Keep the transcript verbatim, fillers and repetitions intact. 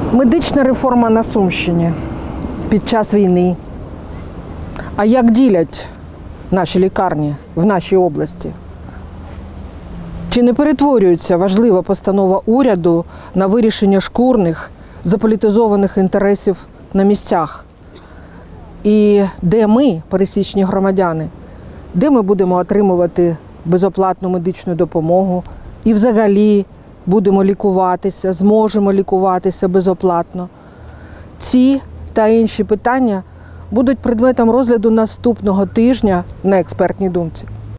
Медична реформа на Сумщині під час війни. А як ділять наші лікарні в нашій області? Чи не перетворюється важлива постанова уряду на вирішення шкурних, заполітизованих інтересів на місцях? І де ми, пересічні громадяни, де ми будемо отримувати безоплатну медичну допомогу і взагалі будемо лікуватися, зможемо лікуватися безоплатно? Ці та інші питання будуть предметом розгляду наступного тижня на експертній думці.